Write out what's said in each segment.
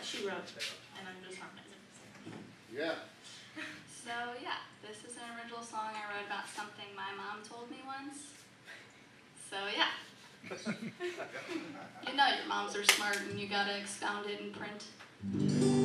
she wrote, and I'm just harmonizing. Yeah. So yeah, this is an original song I wrote about something my mom told me once. So yeah. You know your moms are smart and you gotta expound it in print.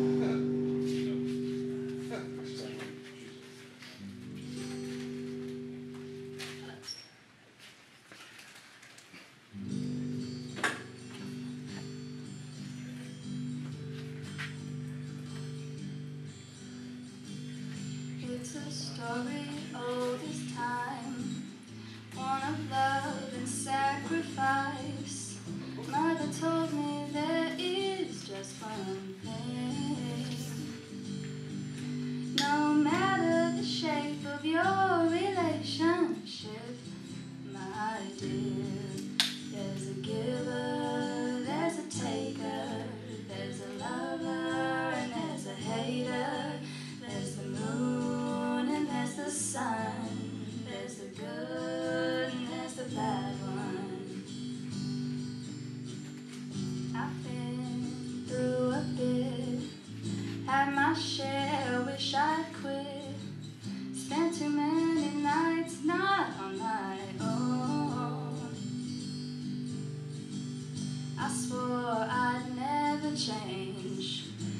It's a story old as time, one of love and sacrifice. Mother told me there is just one thing. No matter the shape of your relationship, my dear, there's a giver, there's a taker, there's a lover and there's a hater, there's the moon and there's the sun, there's the good and there's the bad one. I've been through a bit, had my share, wish I'd quit, spent too many nights not on my own. I swore I'd never change,